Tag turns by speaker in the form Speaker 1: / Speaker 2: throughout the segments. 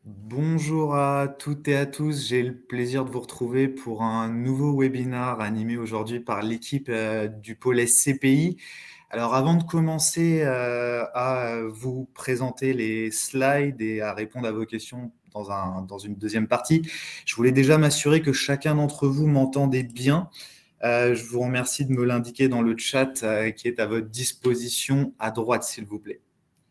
Speaker 1: Bonjour à toutes et à tous, j'ai le plaisir de vous retrouver pour un nouveau webinar animé aujourd'hui par l'équipe du pôle SCPI. Alors avant de commencer à vous présenter les slides et à répondre à vos questions dans une deuxième partie, je voulais déjà m'assurer que chacun d'entre vous m'entendait bien. Je vous remercie de me l'indiquer dans le chat qui est à votre disposition à droite, s'il vous plaît.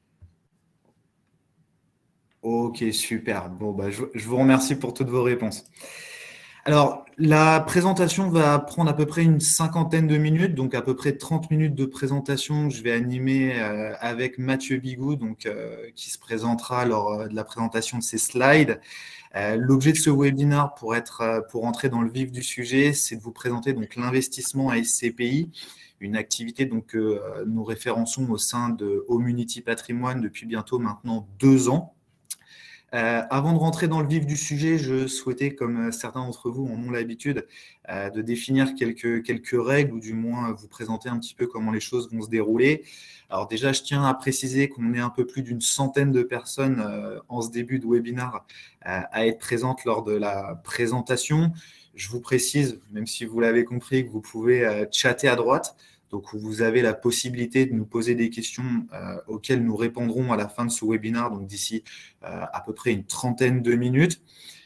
Speaker 1: Ok, super. Bon, bah, je vous remercie pour toutes vos réponses. Alors, la présentation va prendre à peu près une cinquantaine de minutes, donc à peu près 30 minutes de présentation que je vais animer avec Mathieu Bigou, qui se présentera lors de la présentation de ces slides. L'objet de ce webinaire, pour entrer dans le vif du sujet, c'est de vous présenter donc l'investissement à SCPI, une activité que nous référençons au sein de Homunity Patrimoine depuis bientôt maintenant 2 ans. Avant de rentrer dans le vif du sujet, je souhaitais, comme certains d'entre vous en ont l'habitude, de définir quelques règles ou du moins vous présenter un petit peu comment les choses vont se dérouler. Alors déjà, je tiens à préciser qu'on est un peu plus d'une centaine de personnes en ce début de webinaire à être présentes lors de la présentation. Je vous précise, même si vous l'avez compris, que vous pouvez chatter à droite. Donc, vous avez la possibilité de nous poser des questions auxquelles nous répondrons à la fin de ce webinaire, donc d'ici à peu près une trentaine de minutes.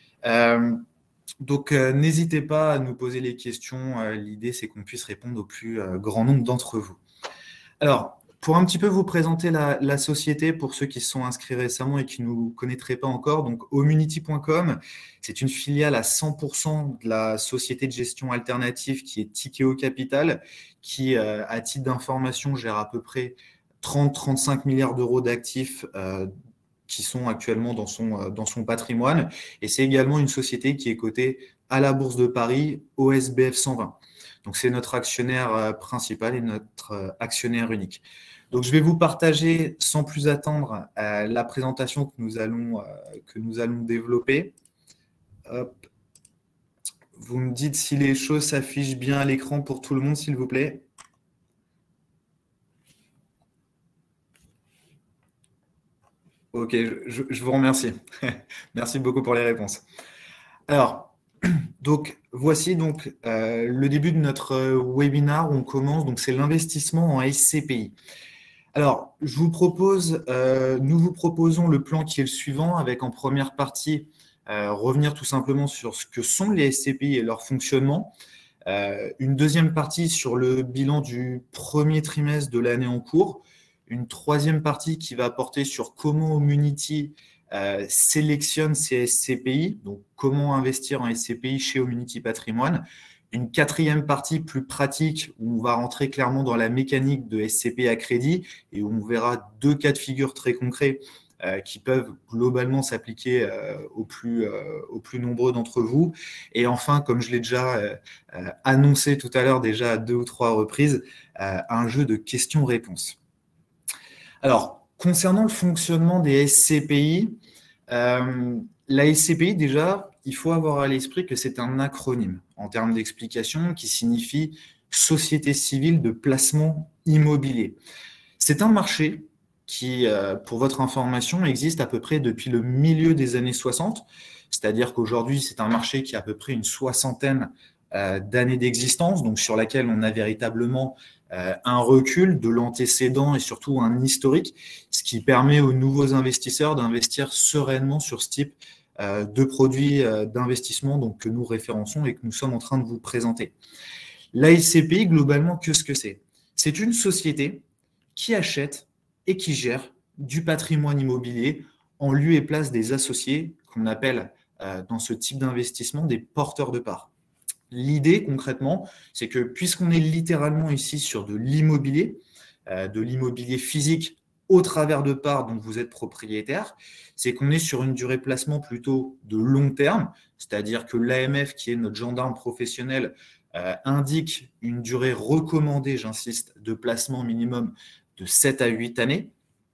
Speaker 1: N'hésitez pas à nous poser les questions. L'idée, c'est qu'on puisse répondre au plus grand nombre d'entre vous. Alors, pour un petit peu vous présenter la société, pour ceux qui se sont inscrits récemment et qui ne nous connaîtraient pas encore, donc Homunity.com, c'est une filiale à 100% de la société de gestion alternative qui est Tikeo Capital, qui, à titre d'information, gère à peu près 30-35 milliards d'euros d'actifs qui sont actuellement dans son patrimoine. Et c'est également une société qui est cotée à la Bourse de Paris, au SBF 120. Donc, c'est notre actionnaire principal et notre actionnaire unique. Donc, je vais vous partager sans plus attendre la présentation que nous allons développer. Hop. Vous me dites si les choses s'affichent bien à l'écran pour tout le monde, s'il vous plaît. Ok, je vous remercie. Merci beaucoup pour les réponses. Alors, voici le début de notre webinaire où on commence. Donc, c'est l'investissement en SCPI. Alors, nous vous proposons le plan qui est le suivant, avec en première partie revenir tout simplement sur ce que sont les SCPI et leur fonctionnement. Une deuxième partie sur le bilan du premier trimestre de l'année en cours. Une troisième partie qui va porter sur comment Homunity sélectionne ces SCPI, donc comment investir en SCPI chez Homunity Patrimoine. Une quatrième partie plus pratique où on va rentrer clairement dans la mécanique de SCPI à crédit et où on verra deux cas de figure très concrets qui peuvent globalement s'appliquer aux plus nombreux d'entre vous. Et enfin, comme je l'ai déjà annoncé tout à l'heure déjà à 2 ou 3 reprises, un jeu de questions-réponses. Alors, concernant le fonctionnement des SCPI, la SCPI, déjà, il faut avoir à l'esprit que c'est un acronyme en termes d'explication qui signifie Société civile de placement immobilier. C'est un marché qui, pour votre information, existe à peu près depuis le milieu des années 60. C'est-à-dire qu'aujourd'hui, c'est un marché qui a à peu près une soixantaine d'années d'existence, donc sur laquelle on a véritablement un recul de l'antécédent et surtout un historique, ce qui permet aux nouveaux investisseurs d'investir sereinement sur ce type de produits d'investissement que nous référençons et que nous sommes en train de vous présenter. La SCPI, globalement, qu'est-ce que c'est? C'est une société qui achète et qui gère du patrimoine immobilier en lieu et place des associés qu'on appelle dans ce type d'investissement des porteurs de parts. L'idée concrètement, c'est que puisqu'on est littéralement ici sur de l'immobilier physique au travers de parts dont vous êtes propriétaire, c'est qu'on est sur une durée de placement plutôt de long terme, c'est-à-dire que l'AMF, qui est notre gendarme professionnel, indique une durée recommandée, j'insiste, de placement minimum de 7 à 8 années.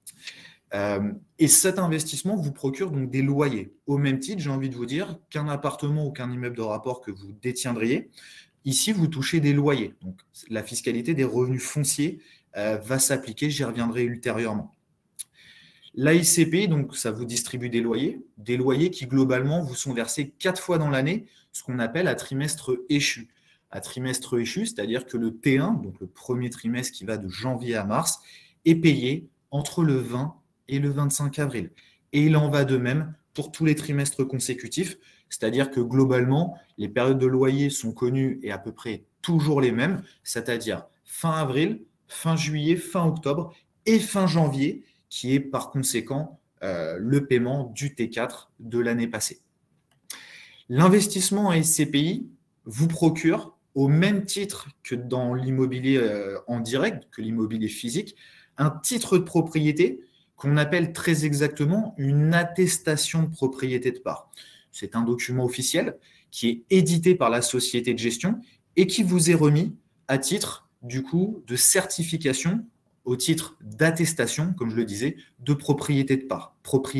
Speaker 1: Et cet investissement vous procure donc des loyers. Au même titre, j'ai envie de vous dire qu'un appartement ou qu'un immeuble de rapport que vous détiendriez, ici, vous touchez des loyers. Donc, la fiscalité des revenus fonciers va s'appliquer, j'y reviendrai ultérieurement. La SCPI, donc, ça vous distribue des loyers qui, globalement, vous sont versés 4 fois dans l'année, ce qu'on appelle à trimestre échu. À trimestre échu, c'est-à-dire que le T1, donc le premier trimestre qui va de janvier à mars, est payé entre le 20 et le 25 avril. Et il en va de même pour tous les trimestres consécutifs, c'est-à-dire que globalement, les périodes de loyer sont connues et à peu près toujours les mêmes, c'est-à-dire fin avril, fin juillet, fin octobre et fin janvier, qui est par conséquent le paiement du T4 de l'année passée. L'investissement en SCPI vous procure, au même titre que dans l'immobilier en direct, que l'immobilier physique, un titre de propriété qu'on appelle très exactement une attestation de propriété de part. C'est un document officiel qui est édité par la société de gestion et qui vous est remis à titre, du coup, de certification, au titre d'attestation, comme je le disais, de propriété de part.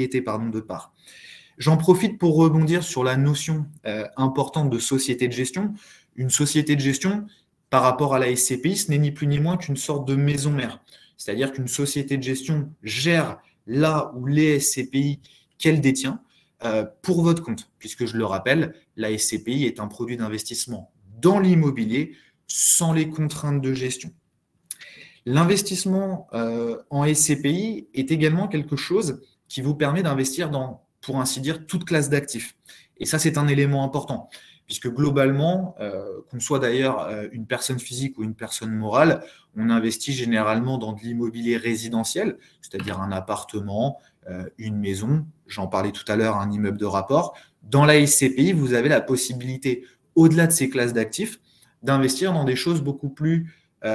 Speaker 1: J'en profite pour rebondir sur la notion importante de société de gestion. Une société de gestion, par rapport à la SCPI, ce n'est ni plus ni moins qu'une sorte de maison mère. C'est-à-dire qu'une société de gestion gère là où les SCPI qu'elle détient pour votre compte, puisque je le rappelle, la SCPI est un produit d'investissement dans l'immobilier sans les contraintes de gestion. L'investissement en SCPI est également quelque chose qui vous permet d'investir dans, pour ainsi dire, toute classe d'actifs. Et ça, c'est un élément important, puisque globalement, qu'on soit d'ailleurs une personne physique ou une personne morale, on investit généralement dans de l'immobilier résidentiel, c'est-à-dire un appartement, une maison, j'en parlais tout à l'heure, un immeuble de rapport. Dans la SCPI, vous avez la possibilité, au-delà de ces classes d'actifs, d'investir dans des choses beaucoup plus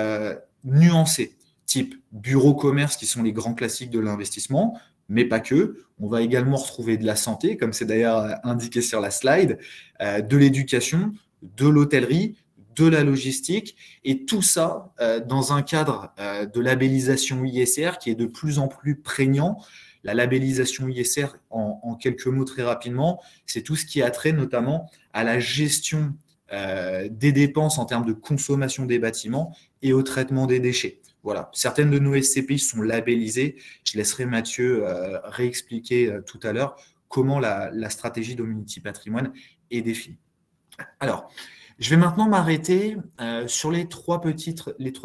Speaker 1: nuancées, type bureau-commerce, qui sont les grands classiques de l'investissement, mais pas que. On va également retrouver de la santé, comme c'est d'ailleurs indiqué sur la slide, de l'éducation, de l'hôtellerie, de la logistique, et tout ça dans un cadre de labellisation ISR qui est de plus en plus prégnant. La labellisation ISR, en quelques mots très rapidement, c'est tout ce qui a trait notamment à la gestion des dépenses en termes de consommation des bâtiments et au traitement des déchets. Voilà, certaines de nos SCPI sont labellisées. Je laisserai Mathieu réexpliquer tout à l'heure comment la stratégie d'Homunity Patrimoine est définie. Alors, je vais maintenant m'arrêter sur les trois petits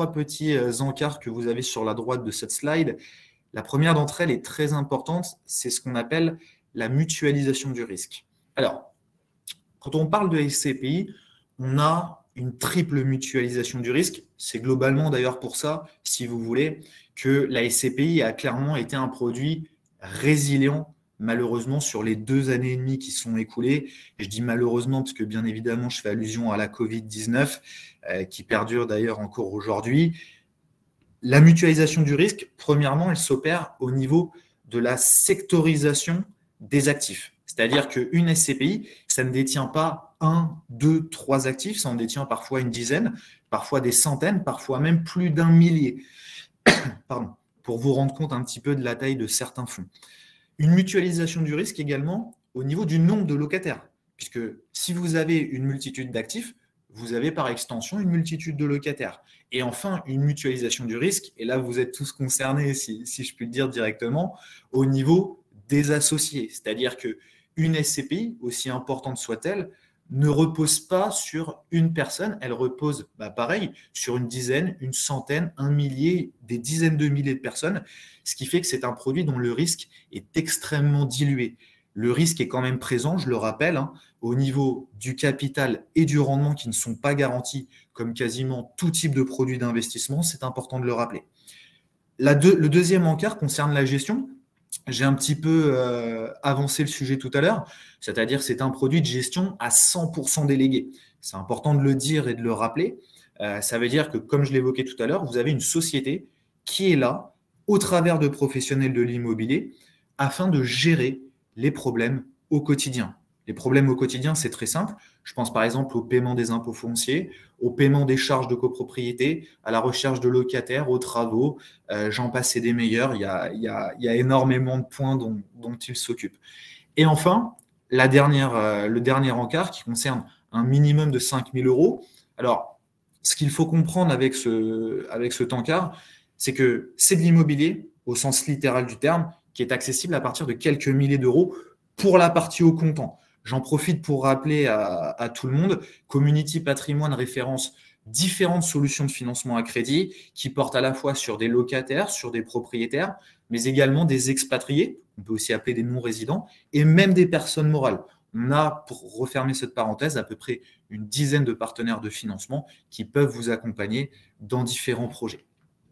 Speaker 1: encarts que vous avez sur la droite de cette slide. La première d'entre elles est très importante, c'est ce qu'on appelle la mutualisation du risque. Alors, quand on parle de SCPI, on a une triple mutualisation du risque. C'est globalement d'ailleurs pour ça, si vous voulez, que la SCPI a clairement été un produit résilient, malheureusement, sur les 2 années et demie qui sont écoulées. Et je dis malheureusement parce que bien évidemment, je fais allusion à la Covid-19, qui perdure d'ailleurs encore aujourd'hui. La mutualisation du risque, premièrement, elle s'opère au niveau de la sectorisation des actifs. C'est-à-dire qu'une SCPI, ça ne détient pas 1, 2, 3 actifs, ça en détient parfois une dizaine, parfois des centaines, parfois même plus d'un millier. Pardon, pour vous rendre compte un petit peu de la taille de certains fonds. Une mutualisation du risque également au niveau du nombre de locataires, puisque si vous avez une multitude d'actifs, vous avez par extension une multitude de locataires. Et enfin, une mutualisation du risque, et là vous êtes tous concernés, si je puis le dire directement, au niveau des associés. C'est-à-dire qu'une SCPI, aussi importante soit-elle, ne repose pas sur une personne, elle repose, pareil, sur une dizaine, une centaine, un millier, des dizaines de milliers de personnes, ce qui fait que c'est un produit dont le risque est extrêmement dilué. Le risque est quand même présent, je le rappelle, au niveau du capital et du rendement qui ne sont pas garantis comme quasiment tout type de produit d'investissement, c'est important de le rappeler. Le deuxième encart concerne la gestion. J'ai un petit peu avancé le sujet tout à l'heure, c'est-à-dire que c'est un produit de gestion à 100% délégué. C'est important de le dire et de le rappeler. Ça veut dire que, comme je l'évoquais tout à l'heure, vous avez une société qui est là, au travers de professionnels de l'immobilier, afin de gérer les problèmes au quotidien. Les problèmes au quotidien, c'est très simple. Je pense par exemple au paiement des impôts fonciers, au paiement des charges de copropriété, à la recherche de locataires, aux travaux, j'en passe et des meilleurs. Il y a énormément de points dont il s'occupe. Et enfin, le dernier encart qui concerne un minimum de 5 000 euros. Alors, ce qu'il faut comprendre avec cet encart, c'est que c'est de l'immobilier, au sens littéral du terme, qui est accessible à partir de quelques milliers d'euros pour la partie au comptant. J'en profite pour rappeler à tout le monde, Community Patrimoine référence différentes solutions de financement à crédit qui portent à la fois sur des locataires, sur des propriétaires, mais également des expatriés, on peut aussi appeler des non-résidents, et même des personnes morales. On a, pour refermer cette parenthèse, à peu près une dizaine de partenaires de financement qui peuvent vous accompagner dans différents projets.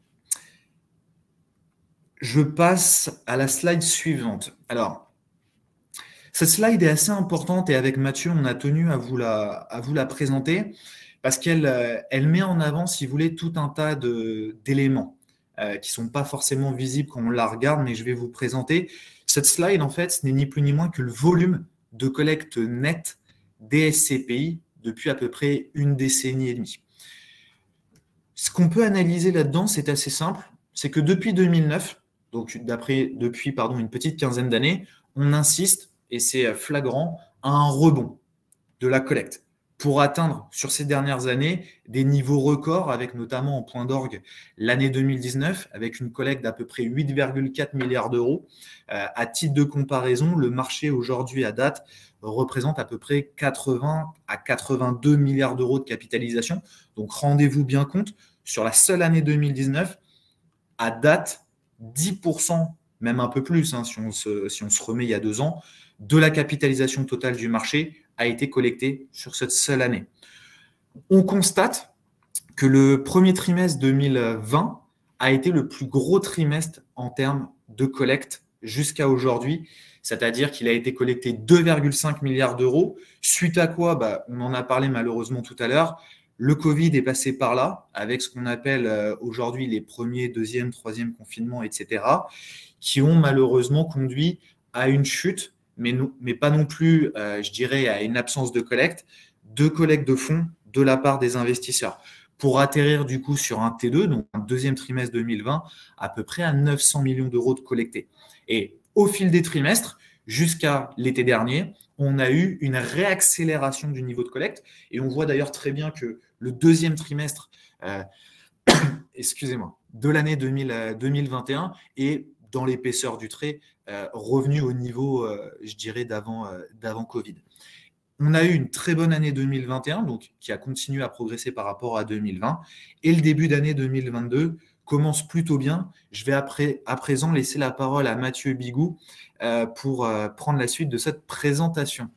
Speaker 1: Je passe à la slide suivante. Alors, cette slide est assez importante et avec Mathieu, on a tenu à vous la présenter parce qu'elle met en avant, si vous voulez, tout un tas d'éléments qui ne sont pas forcément visibles quand on la regarde, mais je vais vous présenter. Cette slide, en fait, ce n'est ni plus ni moins que le volume de collecte nette des SCPI depuis à peu près une décennie et demie. Ce qu'on peut analyser là-dedans, c'est assez simple, c'est que depuis 2009, donc depuis une petite quinzaine d'années, on insiste, et c'est flagrant, à un rebond de la collecte pour atteindre sur ces dernières années des niveaux records, avec notamment en point d'orgue l'année 2019, avec une collecte d'à peu près 8,4 milliards d'euros. À titre de comparaison, le marché aujourd'hui à date représente à peu près 80 à 82 milliards d'euros de capitalisation. Donc rendez-vous bien compte, sur la seule année 2019, à date, 10%, même un peu plus, hein, si on se remet il y a 2 ans, de la capitalisation totale du marché a été collectée sur cette seule année. On constate que le premier trimestre 2020 a été le plus gros trimestre en termes de collecte jusqu'à aujourd'hui, c'est-à-dire qu'il a été collecté 2,5 milliards d'euros, suite à quoi, on en a parlé malheureusement tout à l'heure, le Covid est passé par là, avec ce qu'on appelle aujourd'hui les premiers, deuxième, troisième confinements, etc., qui ont malheureusement conduit à une chute, mais pas non plus, je dirais, à une absence de collecte de fonds de la part des investisseurs, pour atterrir du coup sur un T2, donc un deuxième trimestre 2020, à peu près à 900 millions d'euros de collectés. Et au fil des trimestres, jusqu'à l'été dernier, on a eu une réaccélération du niveau de collecte, et on voit d'ailleurs très bien que le deuxième trimestre de l'année 2021 est, dans l'épaisseur du trait, revenu au niveau, je dirais, d'avant Covid. On a eu une très bonne année 2021, donc qui a continué à progresser par rapport à 2020, et le début d'année 2022 commence plutôt bien. Je vais à présent laisser la parole à Mathieu Bigou pour prendre la suite de cette présentation.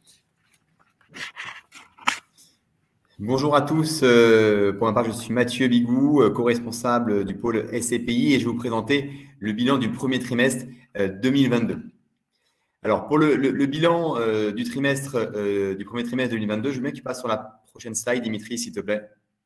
Speaker 2: Bonjour à tous, pour ma part je suis Mathieu Bigou, co-responsable du pôle SCPI et je vais vous présenter le bilan du premier trimestre 2022. Alors pour le bilan du premier trimestre 2022, je veux bien que tu passes sur la prochaine slide, Dimitri, s'il te plaît.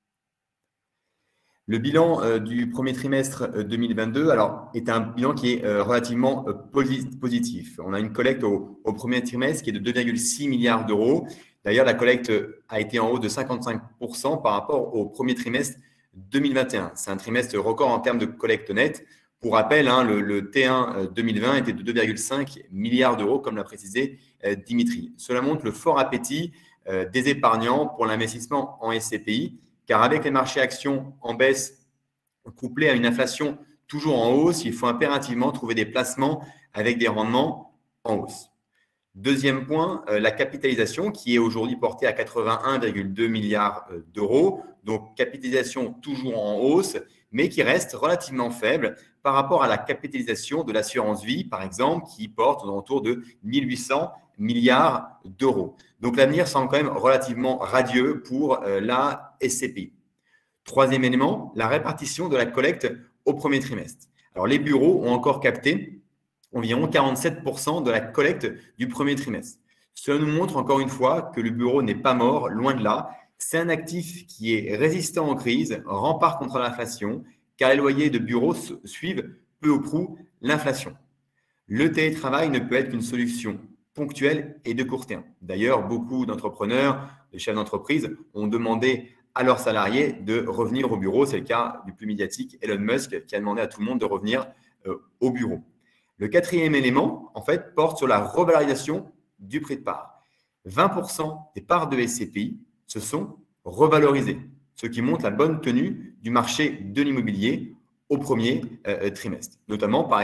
Speaker 2: Le bilan du premier trimestre 2022 est un bilan qui est relativement positif. On a une collecte au premier trimestre qui est de 2,6 milliards d'euros. D'ailleurs, la collecte a été en hausse de 55% par rapport au premier trimestre 2021. C'est un trimestre record en termes de collecte nette. Pour rappel, le T1 2020 était de 2,5 milliards d'euros, comme l'a précisé Dimitri. Cela montre le fort appétit des épargnants pour l'investissement en SCPI, car avec les marchés actions en baisse couplés à une inflation toujours en hausse, il faut impérativement trouver des placements avec des rendements en hausse. Deuxième point, la capitalisation qui est aujourd'hui portée à 81,2 milliards d'euros, donc capitalisation toujours en hausse, mais qui reste relativement faible par rapport à la capitalisation de l'assurance vie, par exemple, qui porte autour de 1800 milliards d'euros. Donc l'avenir semble quand même relativement radieux pour la SCPI. Troisième élément, la répartition de la collecte au premier trimestre. Alors les bureaux ont encore capté environ 47% de la collecte du premier trimestre. Cela nous montre encore une fois que le bureau n'est pas mort, loin de là. C'est un actif qui est résistant en crise, rempart contre l'inflation, car les loyers de bureaux suivent peu ou prou l'inflation. Le télétravail ne peut être qu'une solution ponctuelle et de court terme. D'ailleurs, beaucoup d'entrepreneurs, de chefs d'entreprise ont demandé à leurs salariés de revenir au bureau. C'est le cas du plus médiatique, Elon Musk, qui a demandé à tout le monde de revenir au bureau. Le quatrième élément, en fait, porte sur la revalorisation du prix de part. 20% des parts de SCPI se sont revalorisées, ce qui montre la bonne tenue du marché de l'immobilier au premier trimestre. Notamment, par exemple,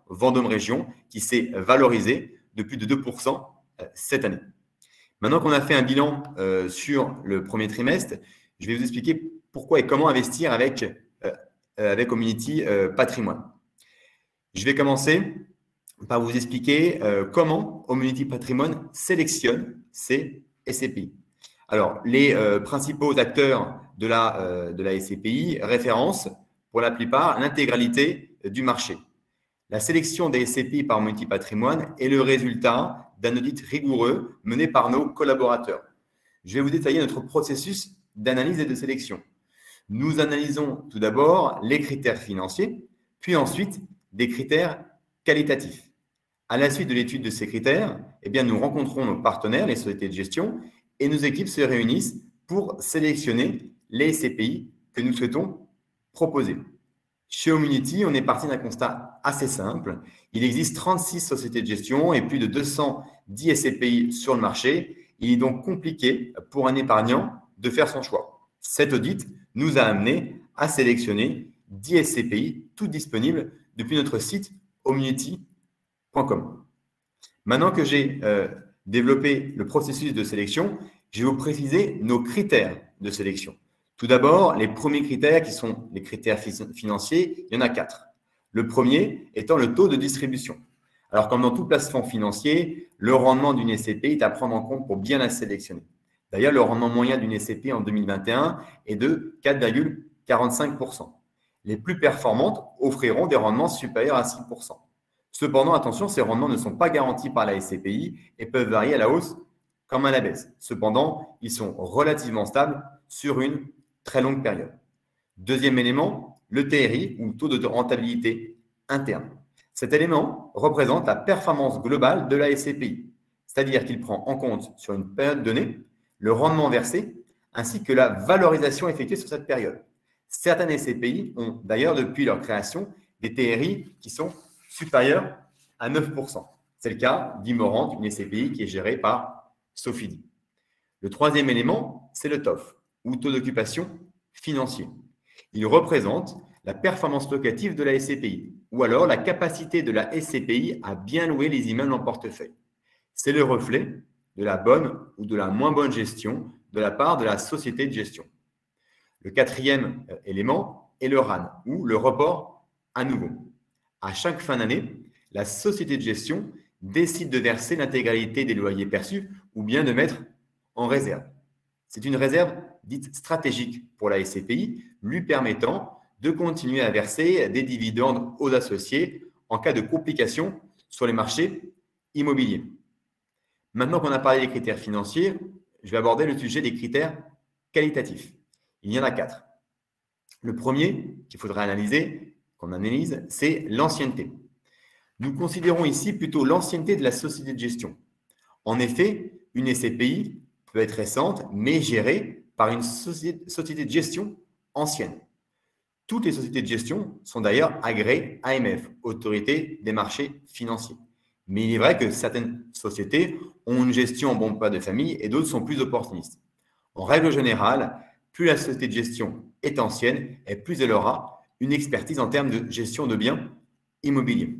Speaker 2: Vendôme Région, qui s'est valorisé de plus de 2% cette année. Maintenant qu'on a fait un bilan sur le premier trimestre, je vais vous expliquer pourquoi et comment investir avec Homunity Patrimoine. Je vais commencer par vous expliquer comment Homunity Patrimoine sélectionne ces SCPI. Alors, les principaux acteurs de la SCPI référencent pour la plupart l'intégralité du marché. La sélection des SCPI par Homunity Patrimoine est le résultat d'un audit rigoureux mené par nos collaborateurs. Je vais vous détailler notre processus d'analyse et de sélection. Nous analysons tout d'abord les critères financiers, puis ensuite des critères qualitatifs. À la suite de l'étude de ces critères, nous rencontrons nos partenaires, les sociétés de gestion, et nos équipes se réunissent pour sélectionner les SCPI que nous souhaitons proposer. Chez Homunity, on est parti d'un constat assez simple. Il existe 36 sociétés de gestion et plus de 210 SCPI sur le marché. Il est donc compliqué pour un épargnant de faire son choix. Cet audit nous a amené à sélectionner 10 SCPI, toutes disponibles depuis notre site homunity.com. Maintenant que j'ai développé le processus de sélection, je vais vous préciser nos critères de sélection. Tout d'abord, les premiers critères qui sont les critères financiers, il y en a 4. Le premier étant le taux de distribution. Alors, comme dans tout placement financier, le rendement d'une SCPI est à prendre en compte pour bien la sélectionner. D'ailleurs, le rendement moyen d'une SCPI en 2021 est de 4,45%. Les plus performantes offriront des rendements supérieurs à 6%. Cependant, attention, ces rendements ne sont pas garantis par la SCPI et peuvent varier à la hausse comme à la baisse. Cependant, ils sont relativement stables sur une très longue période. Deuxième élément, le TRI ou taux de rentabilité interne. Cet élément représente la performance globale de la SCPI, c'est-à-dire qu'il prend en compte sur une période donnée le rendement versé ainsi que la valorisation effectuée sur cette période. Certaines SCPI ont d'ailleurs depuis leur création des TRI qui sont supérieurs à 9%. C'est le cas d'Imorant, une SCPI qui est gérée par Sofidy. Le troisième élément, c'est le TOF, ou taux d'occupation financier. Il représente la performance locative de la SCPI, ou alors la capacité de la SCPI à bien louer les immeubles en portefeuille. C'est le reflet de la bonne ou de la moins bonne gestion de la part de la société de gestion. Le quatrième élément est le RAN, ou le report à nouveau. À chaque fin d'année, la société de gestion décide de verser l'intégralité des loyers perçus ou bien de mettre en réserve. C'est une réserve dite stratégique pour la SCPI, lui permettant de continuer à verser des dividendes aux associés en cas de complications sur les marchés immobiliers. Maintenant qu'on a parlé des critères financiers, je vais aborder le sujet des critères qualitatifs. Il y en a 4. Le premier qu'il faudra analyser, qu'on analyse, c'est l'ancienneté. Nous considérons ici plutôt l'ancienneté de la société de gestion. En effet, une SCPI peut être récente, mais gérée par une société de gestion ancienne. Toutes les sociétés de gestion sont d'ailleurs agréées AMF, Autorité des marchés financiers. Mais il est vrai que certaines sociétés ont une gestion en bon pas de famille et d'autres sont plus opportunistes. En règle générale, plus la société de gestion est ancienne et plus elle aura une expertise en termes de gestion de biens immobiliers.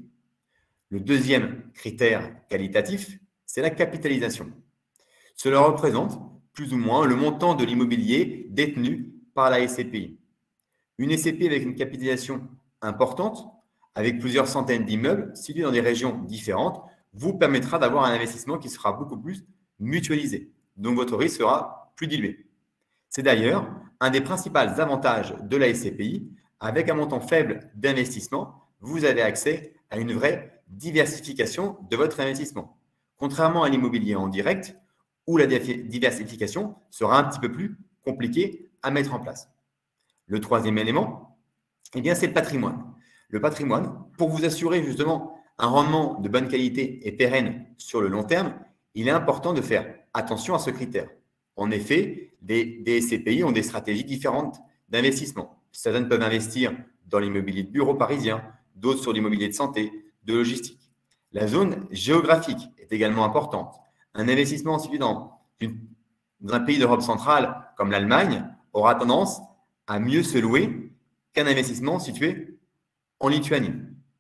Speaker 2: Le deuxième critère qualitatif, c'est la capitalisation. Cela représente plus ou moins le montant de l'immobilier détenu par la SCPI. Une SCPI avec une capitalisation importante, avec plusieurs centaines d'immeubles situés dans des régions différentes, vous permettra d'avoir un investissement qui sera beaucoup plus mutualisé. Donc, votre risque sera plus dilué. C'est d'ailleurs un des principaux avantages de la SCPI. Avec un montant faible d'investissement, vous avez accès à une vraie diversification de votre investissement. Contrairement à l'immobilier en direct, où la diversification sera un petit peu plus compliquée à mettre en place. Le troisième élément, c'est le patrimoine. Le patrimoine, pour vous assurer justement un rendement de bonne qualité et pérenne sur le long terme, il est important de faire attention à ce critère. En effet, des SCPI ont des stratégies différentes d'investissement. Certaines peuvent investir dans l'immobilier de bureau parisien, d'autres sur l'immobilier de santé, de logistique. La zone géographique est également importante. Un investissement situé dans un pays d'Europe centrale comme l'Allemagne aura tendance à mieux se louer qu'un investissement situé en Lituanie.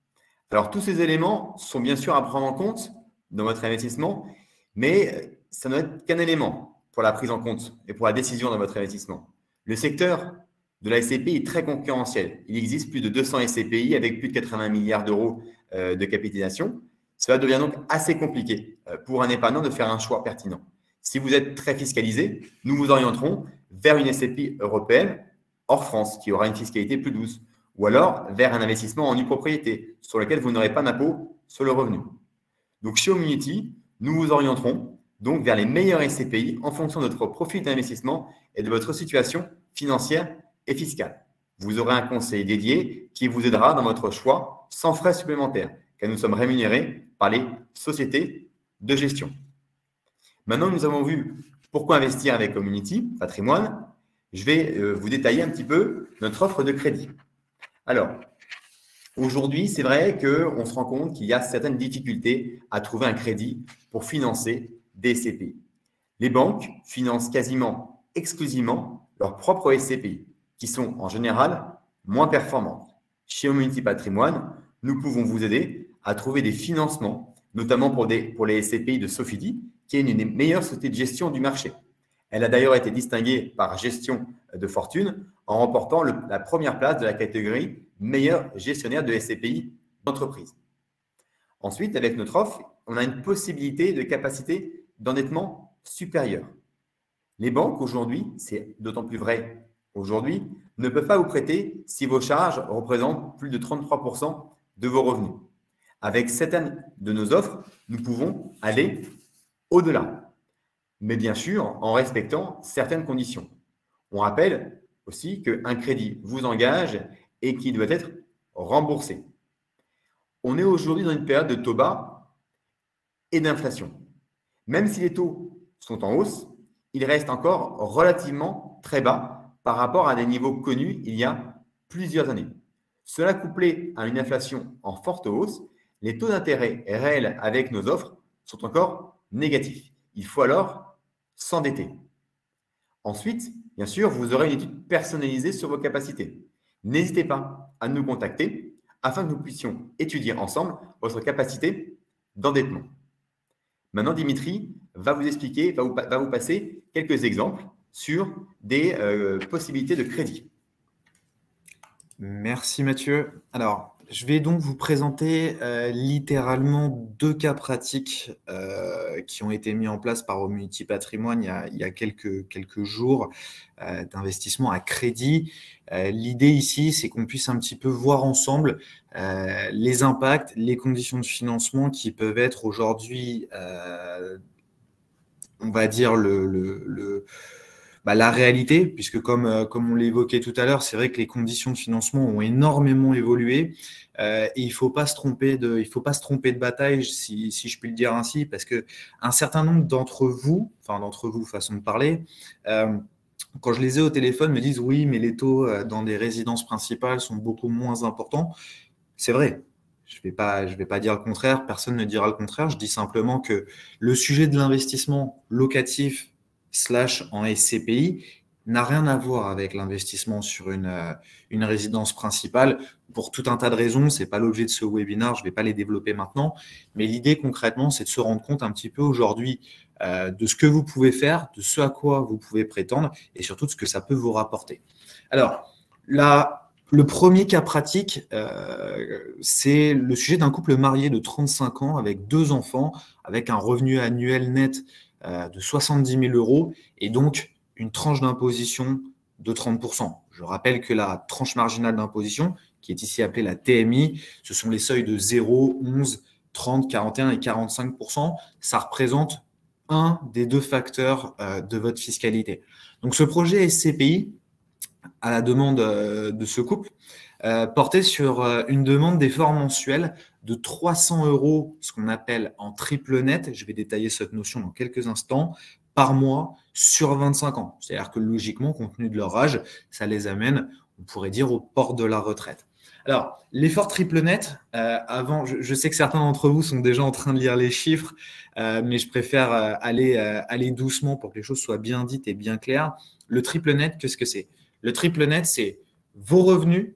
Speaker 2: Alors, tous ces éléments sont bien sûr à prendre en compte dans votre investissement, mais ça ne doit être qu'un élément pour la prise en compte et pour la décision dans votre investissement. Le secteur de la SCPI est très concurrentiel. Il existe plus de 200 SCPI avec plus de 80 milliards d'euros de capitalisation. Cela devient donc assez compliqué pour un épargnant de faire un choix pertinent. Si vous êtes très fiscalisé, nous vous orienterons vers une SCPI européenne hors France qui aura une fiscalité plus douce, ou alors vers un investissement en nue propriété sur lequel vous n'aurez pas d'impôt sur le revenu. Donc chez Homunity, nous vous orienterons donc vers les meilleurs SCPI en fonction de votre profil d'investissement et de votre situation financière et fiscale. Vous aurez un conseil dédié qui vous aidera dans votre choix sans frais supplémentaires, car nous sommes rémunérés par les sociétés de gestion. Maintenant, nous avons vu pourquoi investir avec Homunity Patrimoine. Je vais vous détailler un petit peu notre offre de crédit. Alors, aujourd'hui, c'est vrai qu'on se rend compte qu'il y a certaines difficultés à trouver un crédit pour financer des SCPI. Les banques financent quasiment exclusivement leurs propres SCPI, qui sont en général moins performantes. Chez Homunity Patrimoine, nous pouvons vous aider à trouver des financements, notamment pour les SCPI de Sofidy, qui est une des meilleures sociétés de gestion du marché. Elle a d'ailleurs été distinguée par Gestion de Fortune en remportant la première place de la catégorie meilleur gestionnaire de SCPI d'entreprise. Ensuite, avec notre offre, on a une possibilité de capacité d'endettement supérieure. Les banques aujourd'hui, c'est d'autant plus vrai aujourd'hui, ne peuvent pas vous prêter si vos charges représentent plus de 33% de vos revenus. Avec certaines de nos offres, nous pouvons aller au-delà, mais bien sûr en respectant certaines conditions. On rappelle aussi qu'un crédit vous engage et qui doit être remboursé. On est aujourd'hui dans une période de taux bas et d'inflation. Même si les taux sont en hausse, ils restent encore relativement très bas par rapport à des niveaux connus il y a plusieurs années. Cela couplé à une inflation en forte hausse, les taux d'intérêt réels avec nos offres sont encore négatifs. Il faut alors s'endetter. Ensuite, bien sûr, vous aurez une étude personnalisée sur vos capacités. N'hésitez pas à nous contacter afin que nous puissions étudier ensemble votre capacité d'endettement. Maintenant, Dimitri va vous expliquer, va vous passer quelques exemples sur des possibilités de crédit.
Speaker 1: Merci Mathieu. Alors, je vais donc vous présenter littéralement 2 cas pratiques qui ont été mis en place par Homunity Patrimoine il y a quelques jours d'investissement à crédit. L'idée ici, c'est qu'on puisse un petit peu voir ensemble les impacts, les conditions de financement qui peuvent être aujourd'hui, on va dire, la réalité, puisque comme on l'évoquait tout à l'heure, c'est vrai que les conditions de financement ont énormément évolué et il ne faut pas se tromper de bataille, si je puis le dire ainsi, parce que un certain nombre d'entre vous, façon de parler, quand je les ai au téléphone, me disent oui, mais les taux dans des résidences principales sont beaucoup moins importants. C'est vrai. Je vais pas dire le contraire, personne ne dira le contraire. Je dis simplement que le sujet de l'investissement locatif / en SCPI n'a rien à voir avec l'investissement sur une résidence principale pour tout un tas de raisons. Ce n'est pas l'objet de ce webinaire, je ne vais pas les développer maintenant. Mais l'idée concrètement, c'est de se rendre compte un petit peu aujourd'hui de ce que vous pouvez faire, de ce à quoi vous pouvez prétendre et surtout de ce que ça peut vous rapporter. Alors, le premier cas pratique, c'est le sujet d'un couple marié de 35 ans avec 2 enfants, avec un revenu annuel net de 70 000 euros et donc une tranche d'imposition de 30%. Je rappelle que la tranche marginale d'imposition, qui est ici appelée la TMI, ce sont les seuils de 0, 11, 30, 41 et 45%. Ça représente un des 2 facteurs de votre fiscalité. Donc ce projet SCPI, à la demande de ce couple, portait sur une demande d'effort mensuel de 300 euros, ce qu'on appelle en triple net, je vais détailler cette notion dans quelques instants, par mois sur 25 ans. C'est-à-dire que logiquement, compte tenu de leur âge, ça les amène, on pourrait dire, au port de la retraite. Alors, l'effort triple net, avant, je sais que certains d'entre vous sont déjà en train de lire les chiffres, mais je préfère aller doucement pour que les choses soient bien dites et bien claires. Le triple net, qu'est-ce que c'est ? Le triple net, c'est vos revenus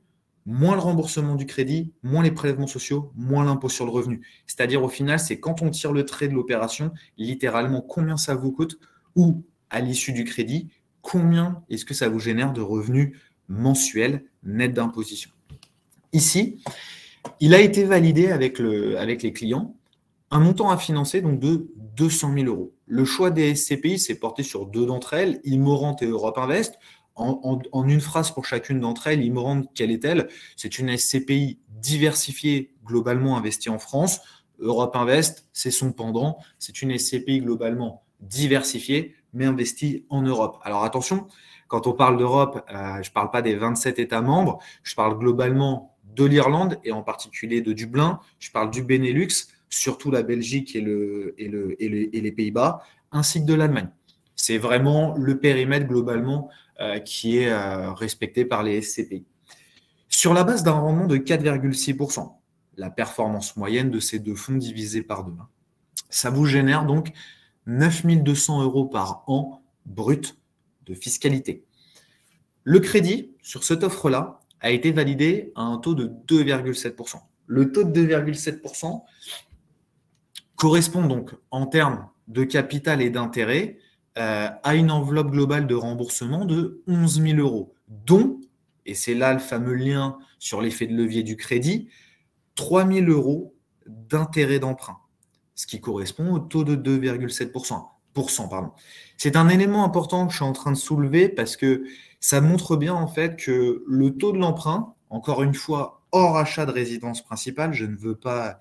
Speaker 1: moins le remboursement du crédit, moins les prélèvements sociaux, moins l'impôt sur le revenu. C'est-à-dire, au final, c'est quand on tire le trait de l'opération, littéralement, combien ça vous coûte ou, à l'issue du crédit, combien est-ce que ça vous génère de revenus mensuels nets d'imposition. Ici, il a été validé avec les clients un montant à financer donc de 200 000 euros. Le choix des SCPI s'est porté sur deux d'entre elles, Immorent et Europe Invest. En une phrase pour chacune d'entre elles, Immorent, quelle est-elle? C'est une SCPI diversifiée, globalement investie en France. Europe Invest, c'est son pendant. C'est une SCPI globalement diversifiée, mais investie en Europe. Alors attention, quand on parle d'Europe, je ne parle pas des 27 États membres, je parle globalement de l'Irlande et en particulier de Dublin. Je parle du Benelux, surtout la Belgique et les Pays-Bas, ainsi que de l'Allemagne. C'est vraiment le périmètre globalement qui est respecté par les SCPI. Sur la base d'un rendement de 4,6%, la performance moyenne de ces deux fonds divisée par deux, ça vous génère donc 9 200 euros par an brut de fiscalité. Le crédit sur cette offre-là a été validé à un taux de 2,7%. Le taux de 2,7% correspond donc en termes de capital et d'intérêt à une enveloppe globale de remboursement de 11 000 euros, dont, et c'est là le fameux lien sur l'effet de levier du crédit, 3 000 euros d'intérêt d'emprunt, ce qui correspond au taux de 2,7%. C'est un élément important que je suis en train de soulever parce que ça montre bien en fait que le taux de l'emprunt, encore une fois, hors achat de résidence principale, je ne veux pas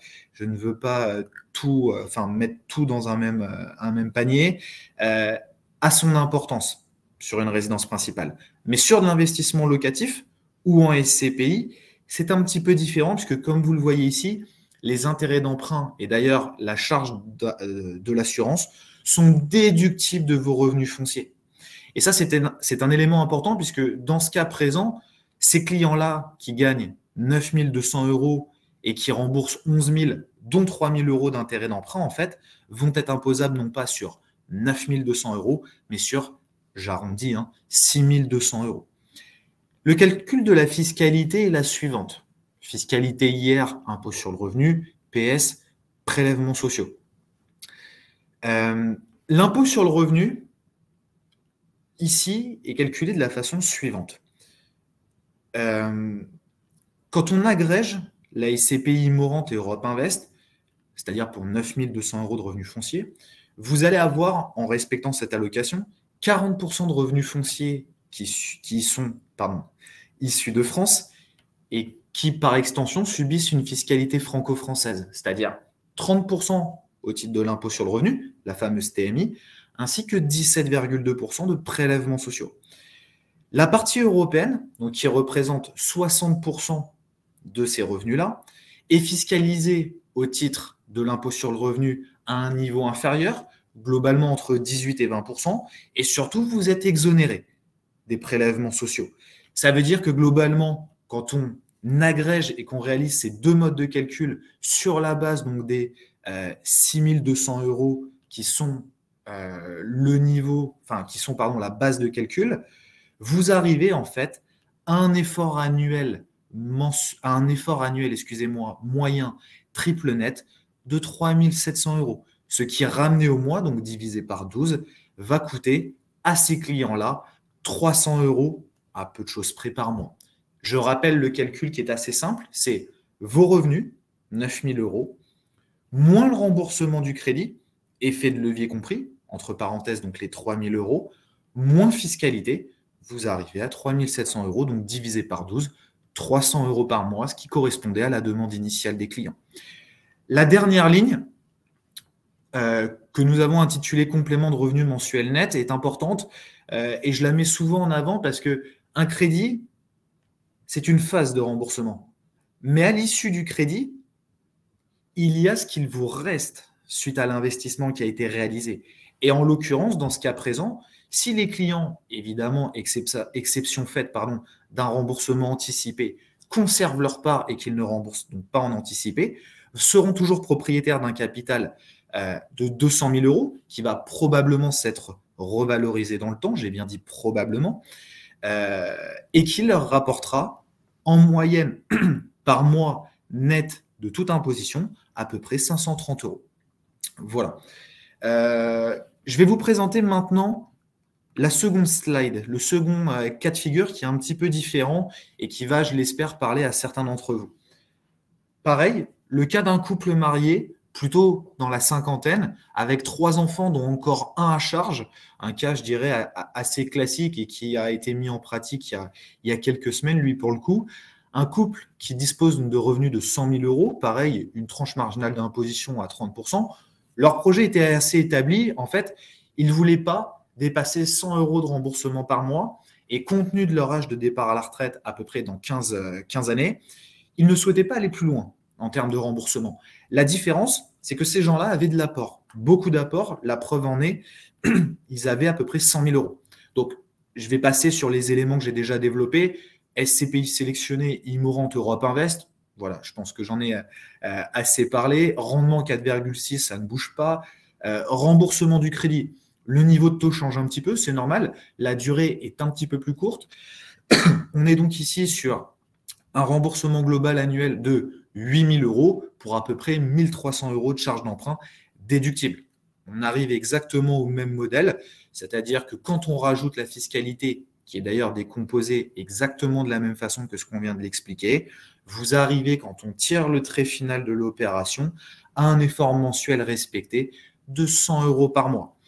Speaker 1: tout, mettre tout dans un même panier, a son importance sur une résidence principale. Mais sur de l'investissement locatif ou en SCPI, c'est un petit peu différent puisque comme vous le voyez ici, les intérêts d'emprunt et d'ailleurs la charge de l'assurance sont déductibles de vos revenus fonciers. Et ça, c'est un élément important puisque dans ce cas présent, ces clients-là qui gagnent 9 200 euros et qui remboursent 11 000, dont 3 000 euros d'intérêt d'emprunt, en fait, vont être imposables non pas sur 9 200 euros, mais sur, j'arrondis, 6 200 euros. Le calcul de la fiscalité est la suivante. Fiscalité IR, impôt sur le revenu, PS, prélèvements sociaux. L'impôt sur le revenu, ici, est calculé de la façon suivante. Quand on agrège la SCPI Immorent et Europe Invest, c'est-à-dire pour 9 200 euros de revenus fonciers, vous allez avoir, en respectant cette allocation, 40% de revenus fonciers qui sont issus de France et qui, par extension, subissent une fiscalité franco-française, c'est-à-dire 30% au titre de l'impôt sur le revenu, la fameuse TMI, ainsi que 17,2% de prélèvements sociaux. La partie européenne, donc qui représente 60% de ces revenus-là, est fiscalisée au titre de l'impôt sur le revenu à un niveau inférieur, globalement entre 18 et 20%, et surtout, vous êtes exonéré des prélèvements sociaux. Ça veut dire que globalement, quand on agrège et qu'on réalise ces deux modes de calcul sur la base donc des 6 200 euros qui sont le niveau, qui sont la base de calcul, vous arrivez en fait à un effort annuel, moyen triple net de 3 700 euros. Ce qui ramené au mois, donc divisé par 12, va coûter à ces clients-là 300 euros à peu de choses près par mois. Je rappelle le calcul qui est assez simple, c'est vos revenus, 9 000 euros, moins le remboursement du crédit, effet de levier compris, entre parenthèses, donc les 3 000 euros, moins fiscalité, vous arrivez à 3 700 euros, donc divisé par 12, 300 euros par mois, ce qui correspondait à la demande initiale des clients. La dernière ligne, que nous avons intitulée complément de revenus mensuel net, est importante et je la mets souvent en avant parce qu'un crédit, c'est une phase de remboursement. Mais à l'issue du crédit, il y a ce qu'il vous reste suite à l'investissement qui a été réalisé. Et en l'occurrence, dans ce cas présent, si les clients, évidemment, exception faite d'un remboursement anticipé, conservent leur part et qu'ils ne remboursent donc pas en anticipé, seront toujours propriétaires d'un capital de 200 000 euros qui va probablement s'être revalorisé dans le temps, j'ai bien dit probablement, et qui leur rapportera en moyenne par mois net de toute imposition, à peu près 530 euros. Voilà. Je vais vous présenter maintenant la seconde slide, le second cas de figure qui est un petit peu différent et qui va, je l'espère, parler à certains d'entre vous. Pareil, le cas d'un couple marié, plutôt dans la cinquantaine, avec 3 enfants, dont encore un à charge, un cas, je dirais, assez classique et qui a été mis en pratique il y a quelques semaines, lui, pour le coup. Un couple qui dispose de revenus de 100 000 euros, pareil, une tranche marginale d'imposition à 30%. Leur projet était assez établi. En fait, ils ne voulaient pas dépasser 100 euros de remboursement par mois. Et compte tenu de leur âge de départ à la retraite, à peu près dans 15 années, ils ne souhaitaient pas aller plus loin en termes de remboursement. La différence, c'est que ces gens-là avaient de l'apport, beaucoup d'apport. La preuve en est, ils avaient à peu près 100 000 euros. Donc, je vais passer sur les éléments que j'ai déjà développés. SCPI sélectionné, Immorente Europe Invest. Voilà, je pense que j'en ai assez parlé. Rendement 4,6, ça ne bouge pas. Remboursement du crédit, le niveau de taux change un petit peu, c'est normal. La durée est un petit peu plus courte. On est donc ici sur un remboursement global annuel de 8 000 euros pour à peu près 1 300 euros de charges d'emprunt déductibles. On arrive exactement au même modèle, c'est-à-dire que quand on rajoute la fiscalité, qui est d'ailleurs décomposée exactement de la même façon que ce qu'on vient de l'expliquer, vous arrivez, quand on tire le trait final de l'opération, à un effort mensuel respecté de 100 euros par mois.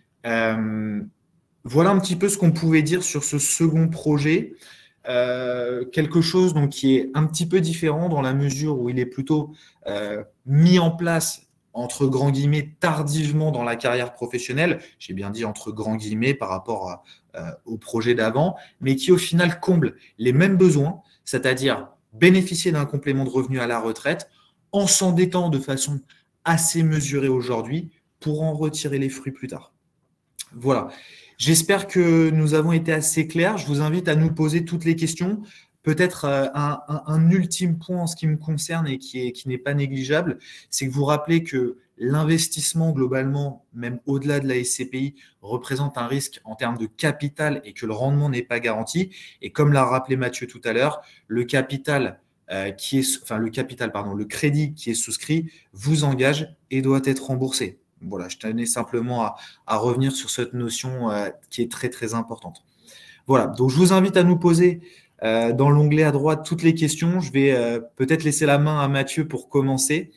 Speaker 1: Voilà un petit peu ce qu'on pouvait dire sur ce second projet. Quelque chose donc, qui est un petit peu différent dans la mesure où il est plutôt mis en place entre grands guillemets tardivement dans la carrière professionnelle, j'ai bien dit entre grands guillemets par rapport au projet d'avant, mais qui au final comble les mêmes besoins, c'est-à-dire bénéficier d'un complément de revenu à la retraite en s'endettant de façon assez mesurée aujourd'hui pour en retirer les fruits plus tard. Voilà. J'espère que nous avons été assez clairs. Je vous invite à nous poser toutes les questions. Peut-être un ultime point en ce qui me concerne et qui n'est pas négligeable, c'est que vous rappelez que l'investissement globalement, même au-delà de la SCPI, représente un risque en termes de capital et que le rendement n'est pas garanti. Et comme l'a rappelé Mathieu tout à l'heure, le crédit qui est souscrit vous engage et doit être remboursé. Voilà, je tenais simplement à revenir sur cette notion qui est très, très importante. Voilà, donc je vous invite à nous poser dans l'onglet à droite toutes les questions. Je vais peut-être laisser la main à Mathieu pour commencer,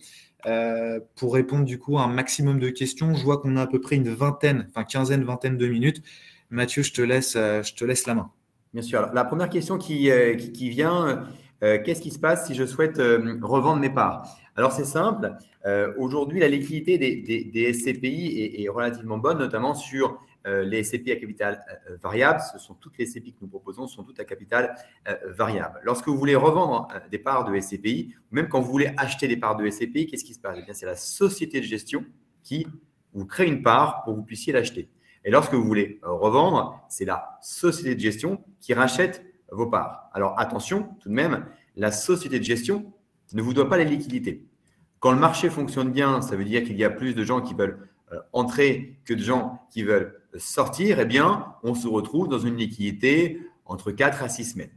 Speaker 1: pour répondre du coup à un maximum de questions. Je vois qu'on a à peu près une quinzaine, vingtaine de minutes. Mathieu, je te laisse la main.
Speaker 2: Bien sûr. Alors, la première question qui vient, qu'est-ce qui se passe si je souhaite revendre mes parts? Alors, c'est simple. Aujourd'hui, la liquidité des SCPI est relativement bonne, notamment sur les SCPI à capital variable. Ce sont toutes les SCPI que nous proposons, sont toutes à capital variable. Lorsque vous voulez revendre des parts de SCPI, ou même quand vous voulez acheter des parts de SCPI, qu'est-ce qui se passe? Eh bien, c'est la société de gestion qui vous crée une part pour que vous puissiez l'acheter. Et lorsque vous voulez revendre, c'est la société de gestion qui rachète vos parts. Alors attention, tout de même, la société de gestion ne vous doit pas les liquidités. Quand le marché fonctionne bien, ça veut dire qu'il y a plus de gens qui veulent entrer que de gens qui veulent sortir. Eh bien, on se retrouve dans une liquidité entre 4 à 6 semaines.